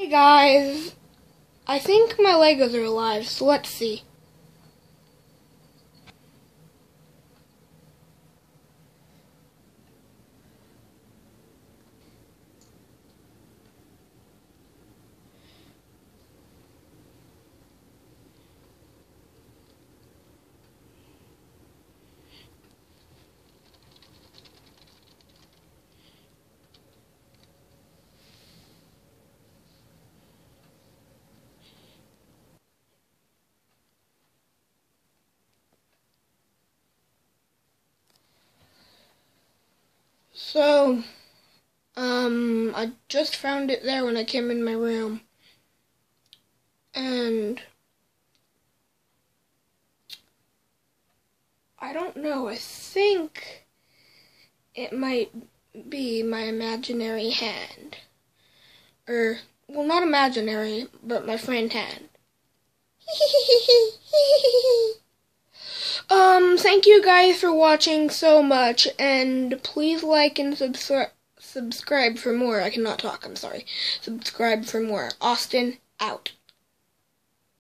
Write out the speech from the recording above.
Hey guys, I think my Legos are alive, so let's see. So, I just found it there when I came in my room. And I don't know, I think it might be my imaginary hand. Well, not imaginary, but my friend hand. Thank you guys for watching so much, and please like and subscribe for more. I cannot talk, I'm sorry. Subscribe for more. Austin, out.